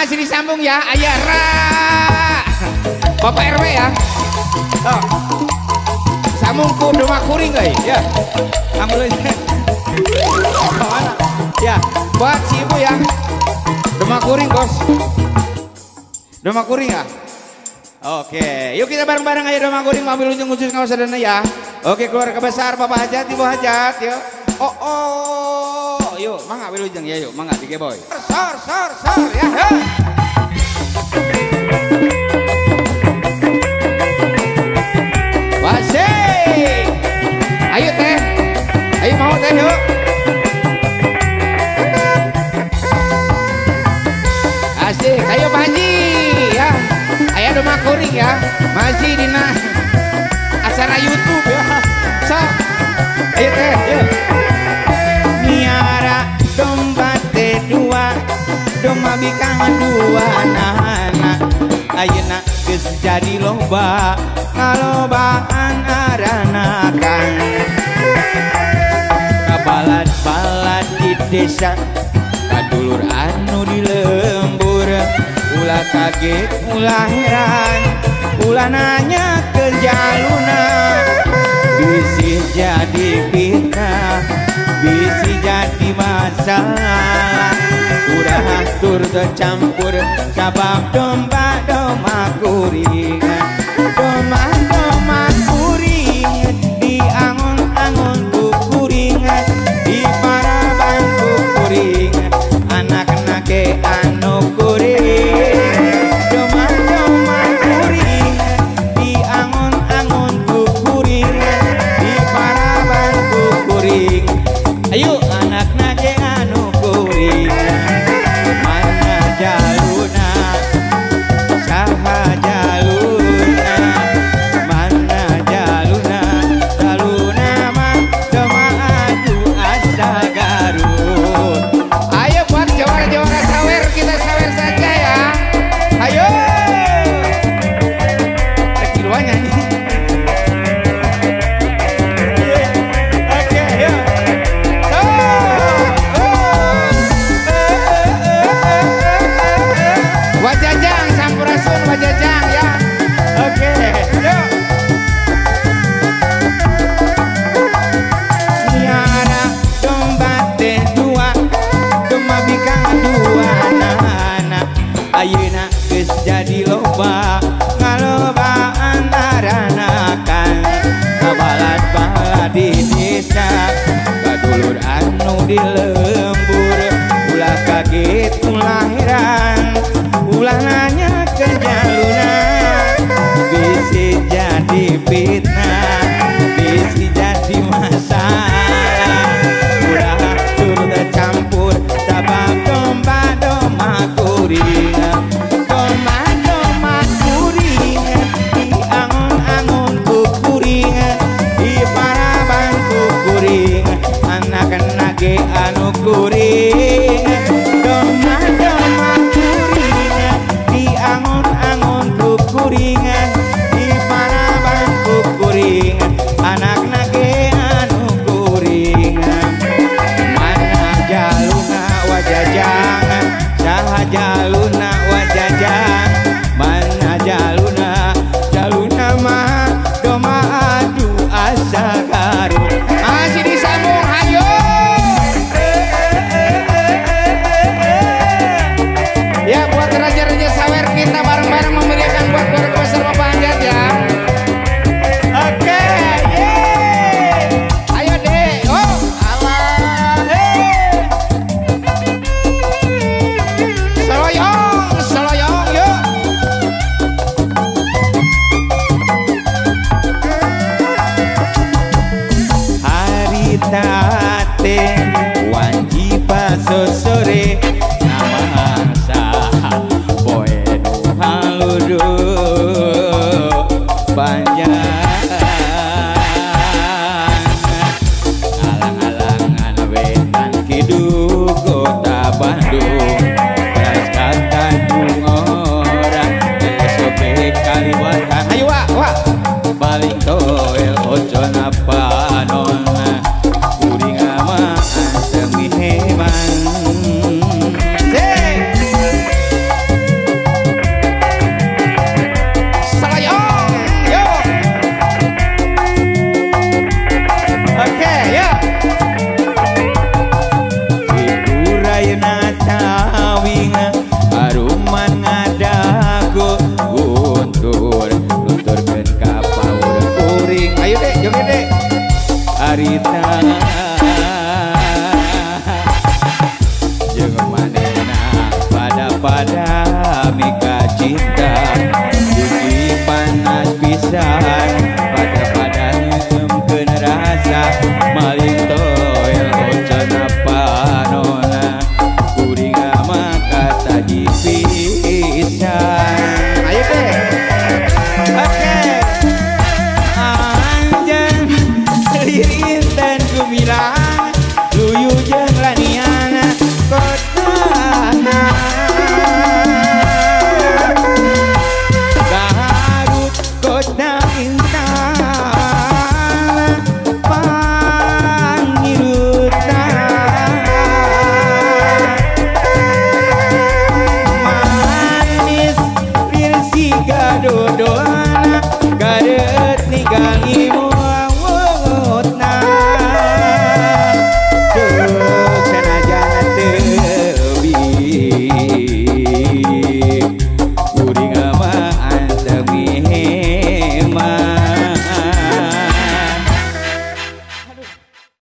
Masih disambung ya, ayah Ra. Bapak RW ya. Oh. Sambungku domah kuring guys, ya. Sambung aja. Mana? Ya, buat si ibu ya. Domah kuring bos. Domah kuring ya. Oke, yuk kita bareng-bareng aja domah kuring mobil ujung khusus kawasan ya. Oke, keluarga besar, Bapak Hajat, Ibu Hajat, yuk. Oh, yuk, mangga wilujeng ya, yuk, mangga tiga boy. Sor, ya, Wasik, ayo teh, ayo mau teh yuk. Asik, ayo Pak Haji, ya, ayo domah kuring ya, masih dina acara YouTube ya, so, ayo teh, yuk. Miara domba teh dua, domba bikang dua anak-anak, ayeuna geus jadi loba, kalobaan aranakan. Kabalad-balad di desa, kadulur anu di lembur, ulah kaget, ulah heran, ulah nanya ke jaluna, bisi jadi fitnah, bisi jadi masalah, udah hancur tercampur, sabab domba kuring, domba kuring, di angon-angon kuring, di paraban kuring, anak-anak ke anu kuring, domba kuring, di angon-angon kuring, di paraban kuring. Ayo anak-anak ke anu kuring, mana jaluna, saha jaluna, mana jaluna, jaluna mah domah adu asa Garut. Ayo buat jawara-jawara sawer, kita sawer saja ya. Ayo. Kiluannya nih. Oke, yuk. Wajajang sampurasun wajajang ya. Oke, yuk. Miara domba teh dua, domba bikang dua anak-anak, ayeuna geus jadi loba, ngalobaan aranakan. Kabalad-balad di desa, kadulur anu di lembur, ulah kaget, ulah heran, ulah nanya ke jaluna, bisi jadi fitnah, bisi jadi masalah, udah hancur tercampur, sabab domba kuring, domba kuring, di angon-angon kuring, di paraban kuring, anak-anak ge anu kuring, domba kuring, di angon-angon kuring, di paraban kuring, anak-anak ge anu kuring. Mana jaluna wajajang, saha jaluna wajajang, mana jaluna, jaluna mah domah adu asa Garut. Masih disambung, ayo. Ya buat raja-raja sawer, kita bareng-bareng memeriahkan buat keluarga besar Bapak Hajat ya. Oke, yeay. Ayo deh, oh alah, Soloyong, yuk. pada Mika cinta